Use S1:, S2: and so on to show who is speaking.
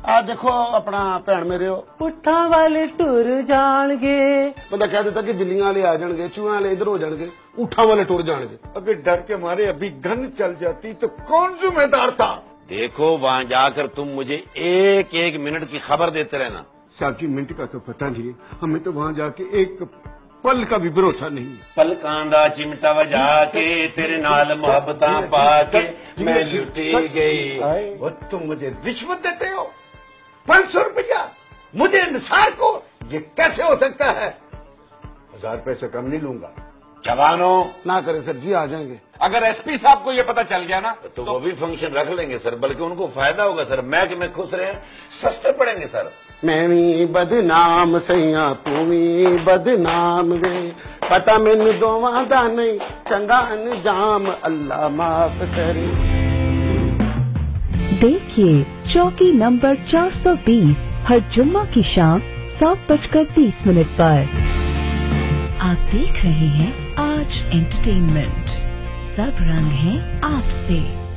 S1: आ देखो अपना भैन मेरे हो
S2: उठा वाले टुर जाणगे।
S1: बंदा कह देता कि बिल्लियां वाले आ जाएंगे, चूहे वाले इधर हो जाएंगे, ऊँटा वाले टुर जाएंगे।
S3: अगर डर के मारे अभी गन चल जाती तो कौन जिम्मेदार था?
S4: देखो वहाँ जाकर तुम मुझे एक एक मिनट की खबर देते रहना।
S3: साहब जी मिनट का तो पता नहीं है, हमें तो वहाँ जाके एक पल का भी भरोसा नहीं है।
S4: पल कांदा चिमटा वजा के तेरे नाल मोहब्बतां पाके मैं लुटी गई।
S3: वो तुम मुझे रिश्वत देते हो 500 रुपया मुझे निसार को, ये कैसे हो सकता है? 1000 पैसे कम नहीं लूंगा।
S4: जवानों
S1: ना करे सर जी, आ जाएंगे।
S5: अगर एसपी साहब को ये पता चल गया ना
S4: तो वो भी फंक्शन रख लेंगे सर, बल्कि उनको फायदा होगा सर। महकमे खुश रहे, सस्ते पड़ेंगे सर।
S1: मैं भी बदनाम सैया तू भी बदनाम वे, पता मैनू दोवां दा नहीं चंगा अंजाम, अल्लाह माफ करे।
S6: देखिए चौकी नंबर 420 हर जुम्मा की शाम 7:30 पर। आप देख रहे हैं आज एंटरटेनमेंट, सब रंग हैं आपसे।